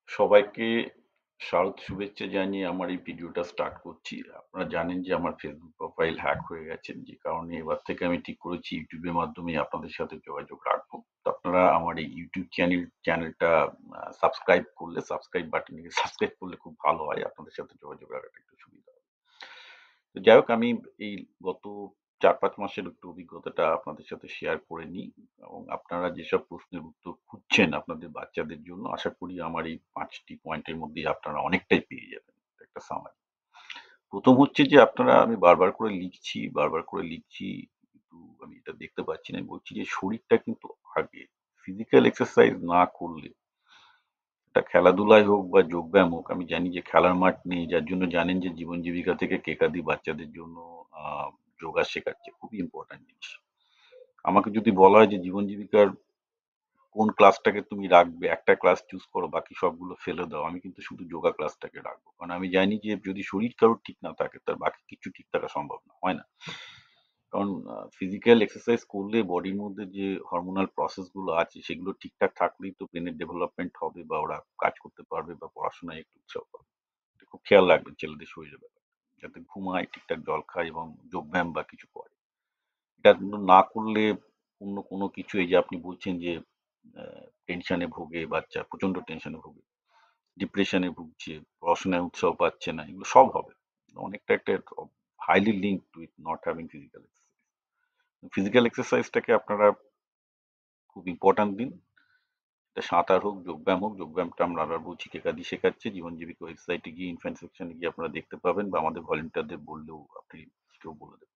সবাইকে শারদ শুভেচ্ছা জানিয়ে আমার এই ভিডিওটা স্টার্ট করছি। আপনারা জানেন যে আমার ফেসবুক প্রোফাইল হ্যাক হয়ে গেছে, যে কারণে এবার থেকে আমি ঠিক করেছি ইউটিউবের মাধ্যমে আপনাদের সাথে যোগাযোগ রাখবো। তো আপনারা আমার এই ইউটিউব চ্যানেলটা সাবস্ক্রাইব করলে, সাবস্ক্রাইব বাটনে সাবস্ক্রাইব করলে খুব ভালো হয়, আপনাদের সাথে যোগাযোগ রাখাটা একটু সুবিধা হবে। তো যাই হোক, আমি এই গত ৪-৫ মাসের একটু অভিজ্ঞতাটা আপনাদের সাথে শেয়ার করে নিই, এবং আপনারা যেসব প্রশ্নের উত্তর খুঁজছেন আপনাদের বাচ্চাদের জন্য, আশা করি আমার এই ৫টি পয়েন্টের মধ্যেই আপনারা অনেকটাই পেয়ে যাবেন। একটা সামারি। প্রথম হচ্ছে যে আমি বারবার করে লিখছি, কিন্তু আমি এটা দেখতে পাচ্ছি না। আমি বলছি যে শরীরটা কিন্তু আগে, ফিজিক্যাল এক্সারসাইজ না করলে, এটা খেলাধুলাই হোক বা যোগব্যায়াম হোক, আমি জানি যে খেলার মাঠ নেই, যার জন্য জানেন যে জীবন জীবিকা থেকে কেকাদি বাচ্চাদের জন্য আহ যোগা শেখাচ্ছে, খুবই ইম্পর্ট্যান্ট জিনিস। আমাকে যদি বলা হয় যে জীবন জীবিকার কোন ক্লাসটাকে তুমি রাখবে, একটা ক্লাস চুজ করো, বাকি সবগুলো ফেলে দাও, আমি কিন্তু শুধু যোগা ক্লাসটাকে রাখবো। কারণ আমি জানি যে যদি শরীর কারোর ঠিক না থাকে, তার বাকি কিছু ঠিক থাকা সম্ভব না, হয় না। কারণ ফিজিক্যাল এক্সারসাইজ করলে বডির মধ্যে যে হরমোনাল প্রসেস গুলো আছে সেগুলো ঠিকঠাক থাকলেই তো ব্রেনের ডেভেলপমেন্ট হবে, বা ওরা কাজ করতে পারবে, বা পড়াশোনায় একটু উৎসাহ পাবে। এটা খুব খেয়াল রাখবেন ছেলেদের শরীরের ব্যাপারে, যাতে ঘুমায়, ঠিকঠাক জল খায় এবং যোগব্যায়াম বা কিছু করে। এটা কিন্তু না করলে অন্য কোনো কিছু, এই যে আপনি বলছেন যে টেনশনে ভোগে বাচ্চা, প্রচন্ড টেনশনে ভোগে, ডিপ্রেশনে ভুগছে, পড়াশোনায় উৎসাহ পাচ্ছে না, এগুলো সব হবে। অনেকটা একটা highly link with not having physical exercise. Physical এক্সারসাইজটাকে আপনারা খুব ইম্পর্ট্যান্ট দিন। এটা সাঁতার হোক, যোগব্যায়াম হোক। যোগব্যায়ামটা আমরা আবার বলছি কেকাদি শেখাচ্ছে, জীবন জীবিকা ওয়েবসাইটে গিয়ে ইনফ্যান্ট সেকশনে গিয়ে আপনারা দেখতে পাবেন, বা আমাদের ভলেন্টিয়ারদের বললেও আপনি কেউ বলে দেবেন।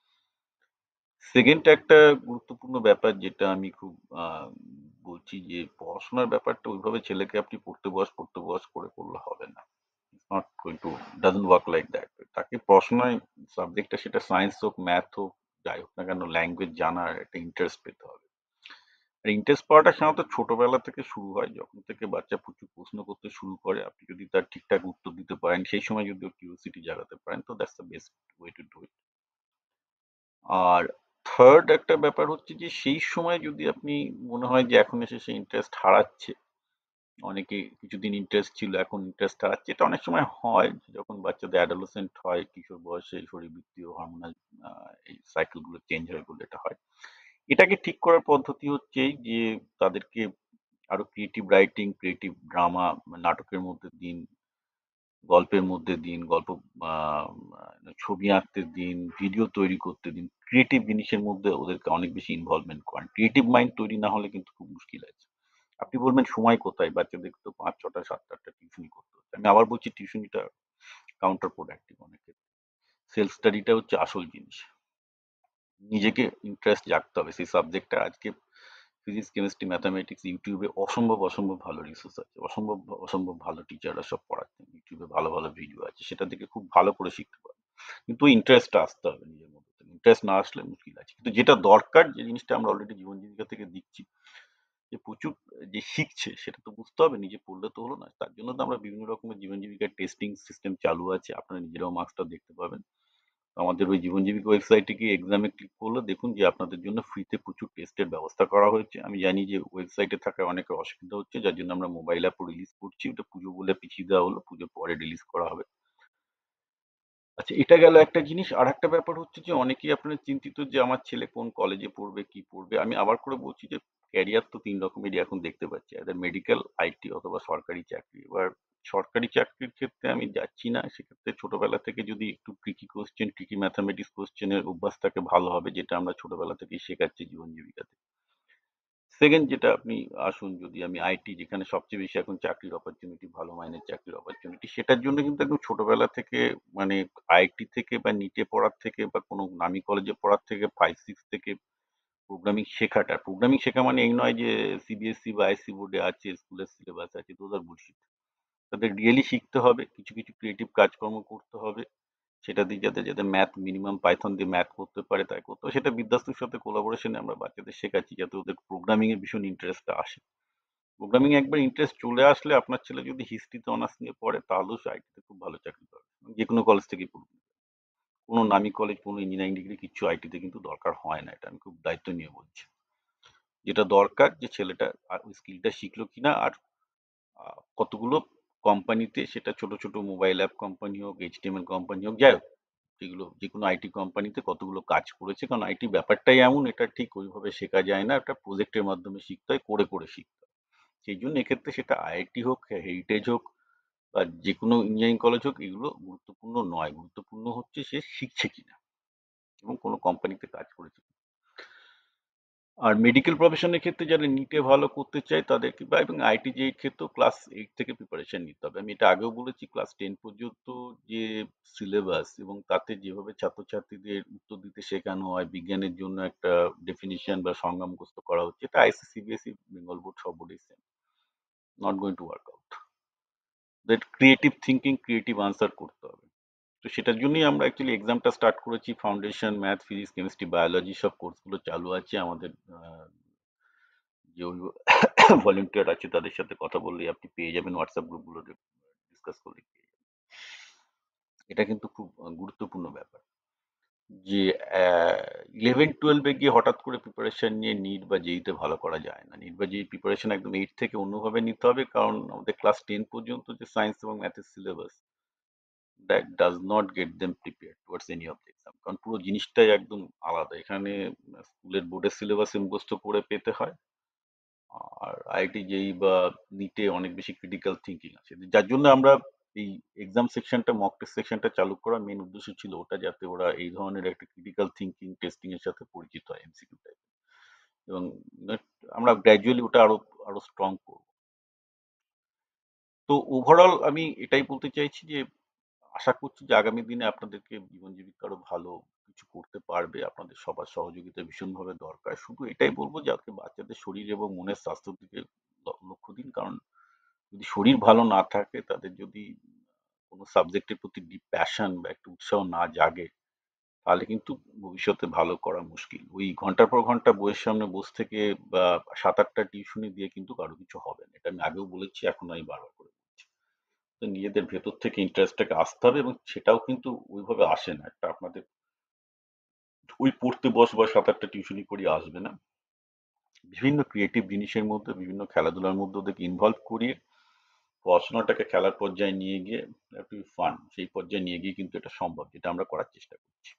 সেকেন্ড একটা গুরুত্বপূর্ণ ব্যাপার যেটা আমি খুব বলছি, যে পড়াশোনার ব্যাপারটা ওইভাবে ছেলেকে আপনি পড়তে বস করে করলে হবে না। Not going to, doesn't work like that. তাকে পড়াশোনায় সাবজেক্টটা, সেটা সায়েন্স হোক, ম্যাথ হোক, যাই হোক না কেন, ল্যাঙ্গুয়েজ জানার একটা ইন্টারেস্ট পেতে হবে। আর ইন্টারেস্ট পাওয়াটা সাধারণত ছোটবেলা থেকে শুরু হয়, যখন থেকে বাচ্চা প্রচুর প্রশ্ন করতে শুরু করে। আপনি যদি তার ঠিকঠাক উত্তর দিতে পারেন, সেই সময় যদি ওর কিউরিওসিটি জাগাতে পারেন, তো that's the best way to do it. আর থার্ড একটা ব্যাপার হচ্ছে যে সেই সময় যদি আপনি মনে হয় যে এখন এসে সে ইন্টারেস্ট হারাচ্ছে, অনেকে কিছুদিন ইন্টারেস্ট ছিল এখন ইন্টারেস্ট হারাচ্ছে, এটা অনেক সময় হয় যখন বাচ্চাদের অ্যাডোলেসেন্ট হয়, কিশোর বয়সে শরীরবৃত্তীয় হরমোনাল এই সাইকেল গুলো চেঞ্জ হয় বলে এটা হয়। এটাকে ঠিক করার পদ্ধতি হচ্ছে এই যে তাদেরকে আরো ক্রিয়েটিভ রাইটিং, ক্রিয়েটিভ ড্রামা, নাটকের মধ্যে দিন, গল্পের মধ্যে দিন, ছবি আঁকতে দিন, ভিডিও তৈরি করতে দিন। ক্রিয়েটিভ জিনিসের মধ্যে ওদেরকে অনেক বেশি ইনভলভমেন্ট করান। ক্রিয়েটিভ মাইন্ড তৈরি না হলে কিন্তু খুব মুশকিল আছে। আপনি বলবেন সময় কোথায়? বাচ্চাদেরকে তো ৫, ৬টা, ৭, ৮টা টিউশনি করতে হচ্ছে। আমি আবার বলছি, টিউশনিটা কাউন্টার প্রোডাক্টিভ অনেক ক্ষেত্রে। সেলফ স্টাডিটা হচ্ছে আসল জিনিস। নিজেকে ইন্টারেস্ট জাগতে হবে সেই সাবজেক্টটা। আজকে ফিজিক্স, কেমিস্ট্রি, ম্যাথামেটিক্স ইউটিউবে অসম্ভব ভালো রিসোর্স আছে। অসম্ভব ভালো টিচাররা সব পড়াচ্ছেন। ইউটিউবে ভালো ভিডিও আছে। সেটা থেকে খুব ভালো করে শিখতে পারবেন। কিন্তু ইন্টারেস্টটা আসতে হবে নিজের মধ্যে থেকে। ইন্টারেস্ট না আসলে মুশকিল আছে। কিন্তু যেটা দরকার, যে জিনিসটা আমরা অলরেডি জীবন জীবিকা থেকে দিচ্ছি, যে প্রচুর যে শিখছে সেটা তো বুঝতে হবে, নিজে পড়লে তো হলো না। তার জন্য তো আমরা বিভিন্ন রকমের জীবন জীবিকার টেস্টিং সিস্টেম চালু আছে। আপনারা নিজেরাও মার্কসটা দেখতে পাবেন। আমাদের ওই জীবন জীবিকা ওয়েবসাইটে গিয়ে এক্সামে ক্লিক করলে দেখুন যে আপনাদের জন্য ফ্রিতে প্রচুর টেস্টের ব্যবস্থা করা হয়েছে। আমি জানি যে ওয়েবসাইটে থাকায় অনেকের অসুবিধা হচ্ছে, যার জন্য আমরা মোবাইল অ্যাপও রিলিজ করছি। ওটা পুজো বলে পিছিয়ে দেওয়া হলো, পুজোর পরে রিলিজ করা হবে। আচ্ছা, এটা গেল একটা জিনিস। আর একটা ব্যাপার হচ্ছে যে অনেকেই আপনার চিন্তিত যে আমার ছেলে কোন কলেজে পড়বে, কি পড়বে। আমি আবার করে বলছি যে ক্যারিয়ার তো ৩ রকমেরই এখন দেখতে পাচ্ছি, একটা মেডিকেল, আইটি অথবা সরকারি চাকরি। এবার সরকারি চাকরির ক্ষেত্রে আমি যাচ্ছি না। সেক্ষেত্রে ছোটবেলা থেকে যদি একটু ট্রিকি কোশ্চেন, ট্রিকি ম্যাথামেটিক্স কোশ্চেনের অভ্যাস থাকে, ভালো হবে, যেটা আমরা ছোটবেলা থেকেই শেখাচ্ছি জীবন জীবিকাতে। সেকেন্ড যেটা, আপনি আসুন, যদি আমি আইটি, যেখানে সবচেয়ে বেশি এখন চাকরির অপরচুনিটি, ভালো মাইনের চাকরির অপরচুনিটি, সেটার জন্য কিন্তু একদম ছোটবেলা থেকে, মানে আইটি থেকে বা নিটে পড়ার থেকে বা কোনো নামি কলেজে পড়ার থেকে 5, 6 থেকে প্রোগ্রামিং শেখা মানে এই নয় যে সিবিএসসি বা আইসি বোর্ডে আছে, স্কুলের সিলেবাস আছে, তো আর বুঝি। তাদের রিয়েলি শিখতে হবে, কিছু কিছু ক্রিয়েটিভ কাজকর্ম করতে হবে। সেটা দিয়ে যাতে যাতে ম্যাথ, মিনিমাম পাইথন দিয়ে ম্যাথ করতে পারে তাই করতে হবে। সেটা বিদ্যাস্তুর সাথে কোলাবোরেশনে আমরা বাচ্চাদের শেখাচ্ছি, যাতে ওদের প্রোগ্রামিং এ ভীষণ ইন্টারেস্টটা আসে। প্রোগ্রামিং একবার ইন্টারেস্ট চলে আসলে, আপনার ছেলে যদি হিস্ট্রিতে অনার্স নিয়ে পড়ে, তাহলেও সে আইটিতে খুব ভালো চাকরি পাবে। যে কোনো কলেজ থেকেই পড়ুক, কোনো নামি কলেজ, কোনো ইঞ্জিনিয়ারিং ডিগ্রি কিচ্ছু আইটিতে কিন্তু দরকার হয় না। এটা আমি খুব দায়িত্ব নিয়ে বলছি। যেটা দরকার, যে ছেলেটা আর ওই স্কিলটা শিখলো কিনা। আর কতগুলো কোম্পানিতে, সেটা ছোট ছোট মোবাইল অ্যাপ কোম্পানি হোক, এইচটিএমএল কোম্পানি হোক, যাই হোক, যেগুলো যে কোনো আইটি কোম্পানিতে কতগুলো কাজ করেছে। কারণ আইটি ব্যাপারটাই এমন, এটা ঠিক ওইভাবে শেখা যায় না, একটা প্রজেক্টের মাধ্যমে শিখতে হয়, করে করে শিখতে হয়। সেই জন্য এক্ষেত্রে সেটা আইআইটি হোক, হেরিটেজ হোক, বা যে কোনো ইঞ্জিনিয়ারিং কলেজ হোক, এগুলো গুরুত্বপূর্ণ নয়। গুরুত্বপূর্ণ হচ্ছে সে শিখছে কিনা এবং কোনো কোম্পানিতে কাজ করেছে। আর মেডিকেল প্রফেশনের ক্ষেত্রে যারা নিটে ভালো করতে চায় তাদেরকে, বা এবং আইটি যে ক্ষেত্রেও ক্লাস 8 থেকে প্রিপারেশন নিতে হবে। আমি এটা আগেও বলেছি, ক্লাস 10 পর্যন্ত যে সিলেবাস এবং তাতে যেভাবে ছাত্রছাত্রীদের উত্তর দিতে শেখানো হয়, বিজ্ঞানের জন্য একটা ডেফিনিশন বা সংজ্ঞা মুখস্থ করা হচ্ছে, এটা আইসি, সিবিএসই, বেঙ্গল বোর্ড সব বোর্ডেই same. Not going to work out. That creative thinking, creative answer করতে হবে। তো সেটার জন্যই আমরা অ্যাকচুয়ালি এক্সামটা স্টার্ট করেছি। Foundation, math, physics, chemistry, biology সব কোর্সগুলো চালু আছে আমাদের। যে ভলেন্টিয়ার আছে তাদের সাথে কথা বললেই আপনি পেয়ে যাবেন, হোয়াটসঅ্যাপ গ্রুপগুলোতে ডিসকাস করলে পেয়ে যাবেন। এটা কিন্তু খুব গুরুত্বপূর্ণ ব্যাপার যে 11-12 গিয়ে হঠাৎ করে প্রিপারেশন নিয়ে নিট বা জেইতে ভালো করা যায় না। নিট বা জেই প্রিপারেশন একদম 8 থেকে অন্যভাবে নিতে হবে, কারণ আমাদের ক্লাস 10 পর্যন্ত যে সায়েন্স এবং ম্যাথের syllabus, that does not get them prepare towards any of the exam. কারণ পুরো জিনিসটাই একদম আলাদা। এখানে স্কুলের বোর্ডের সিলেবাস মুখস্থ করে পেতে হয়, আর আইআইটি জেই বা নিটে অনেক বেশি ক্রিটিক্যাল থিঙ্কিং আছে, যার জন্য আমরা এই এক্সাম সেকশনটা, মক টেস্ট সেকশনটা চালু করার মেন উদ্দেশ্য ছিল ওটা, যাতে ওরা এই ধরনের একটা ক্রিটিক্যাল থিঙ্কিং টেস্টিং এর সাথে পরিচিত হয়, এমসিকিউ টাইপ। এবং আমরা গ্র্যাজুয়ালি ওটা আরো আরো স্ট্রং করব। তো ওভারঅল আমি এটাই বলতে চাইছি যে আশা করছি যে আগামী দিনে আপনাদেরকে জীবন জীবিকা আরো ভালো কিছু করতে পারবে। আপনাদের সবার সহযোগিতা ভীষণভাবে দরকার। শুধু এটাই বলবো যে আজকে বাচ্চাদের শরীর এবং মনের স্বাস্থ্যের দিকে লক্ষ্য দিন। কারণ যদি শরীর ভালো না থাকে, তাদের যদি কোনো সাবজেক্টের প্রতি ডিপ প্যাশন বা একটা উৎসাহ না জাগে, তাহলে কিন্তু ভবিষ্যতে ভালো করা মুশকিল। ওই ঘন্টার পর ঘন্টা বইয়ের সামনে বসে থেকে বা 7-8টা টিউশনি দিয়ে কিন্তু কারো কিছু হবে না। এটা আমি আগেও বলেছি, এখন আমি বারবার করে বলছি। তো নিজেদের ভেতর থেকে ইন্টারেস্টটাকে আসতে হবে, এবং সেটাও কিন্তু ওইভাবে আসে না। একটা আপনাদের ওই পড়তে বস বা 7-8টা টিউশনি করে আসবে না। বিভিন্ন ক্রিয়েটিভ জিনিসের মধ্যে, বিভিন্ন খেলাধুলার মধ্যে ওদেরকে ইনভলভ করিয়ে পড়াশোনাটাকে খেলার পর্যায়ে নিয়ে গিয়ে একটু ফান, সেই পর্যায়ে নিয়ে গিয়ে কিন্তু এটা সম্ভব, যেটা আমরা করার চেষ্টা করছি।